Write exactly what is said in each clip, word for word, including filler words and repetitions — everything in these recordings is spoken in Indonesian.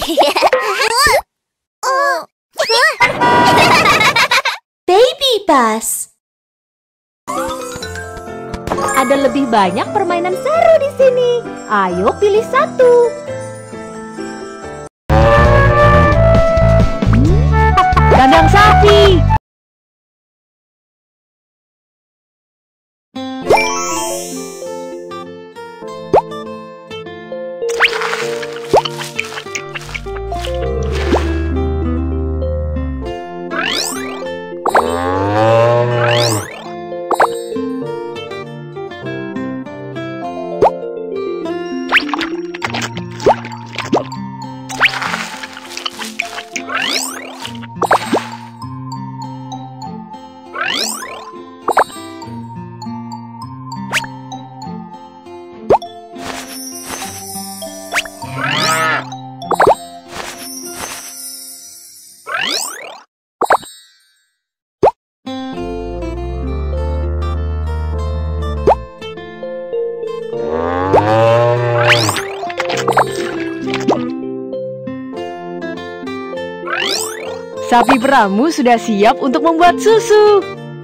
Baby Bus. Ada lebih banyak permainan seru di sini. Ayo pilih satu. Kandang sapi. Sapi peramu sudah siap untuk membuat susu.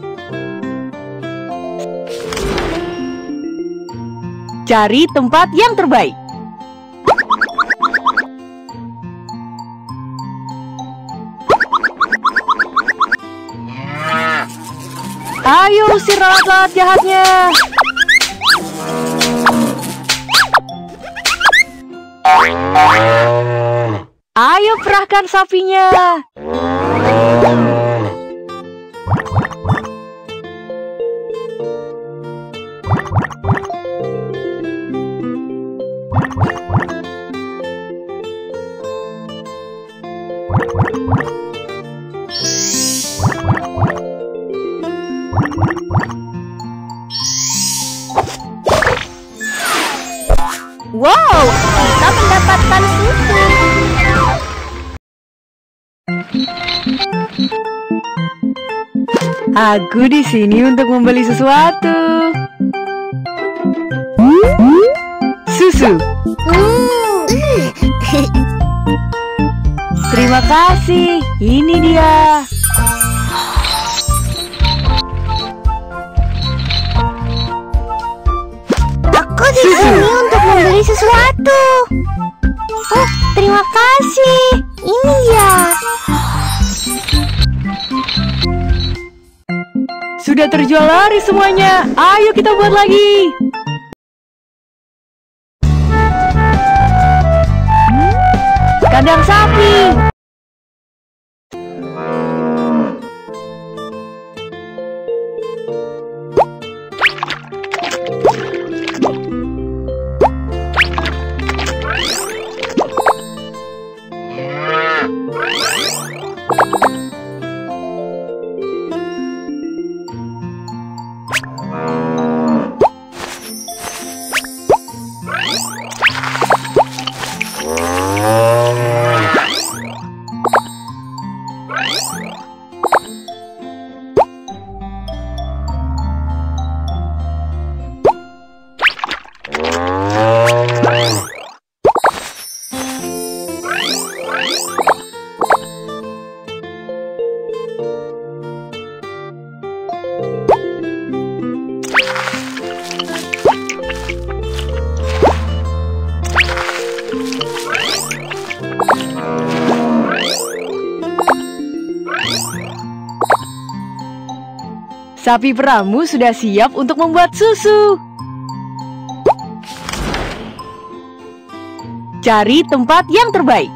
Cari tempat yang terbaik. Ayo usir lalat-lalat jahatnya. Ayo perahkan sapinya. Wow, kita mendapatkan susu. Aku di sini untuk membeli sesuatu. Susu. Terima kasih. Ini dia. Aku di sini untuk membeli sesuatu. Oh, terima kasih. Ini ya. Sudah terjual laris semuanya. Ayo kita buat lagi. Kandang sapi. Sapi peramu sudah siap untuk membuat susu. Cari tempat yang terbaik.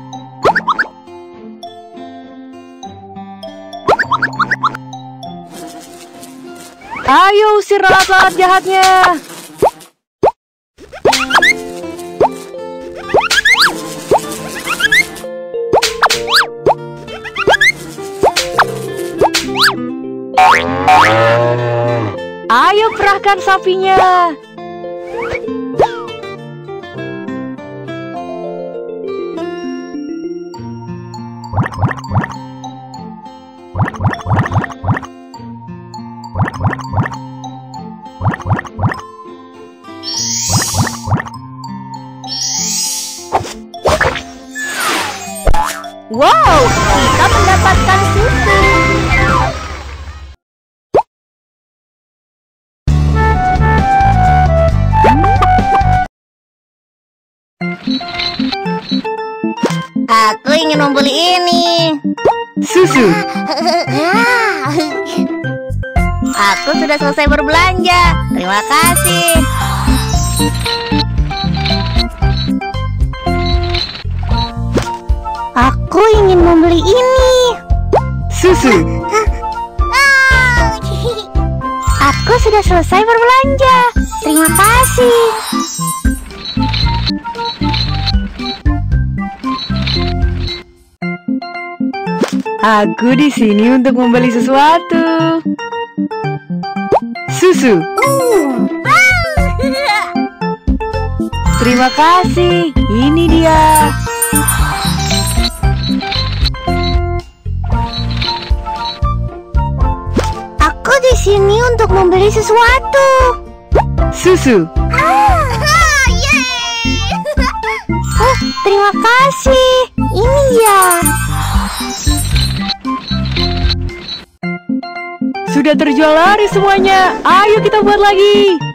Ayo usir lalat-lalat jahatnya. Ayo perahkan sapinya. Wow, kita mendapatkan susu. Aku ingin membeli ini. Susu. Aku sudah selesai berbelanja. Terima kasih. Aku ingin membeli ini. Susu. Aku sudah selesai berbelanja. Terima kasih. Aku di sini untuk membeli sesuatu. Susu. Terima kasih. Ini dia. Aku di sini untuk membeli sesuatu. Susu. Oh, terima kasih. Ini ya. Sudah terjual laris semuanya. Ayo kita buat lagi.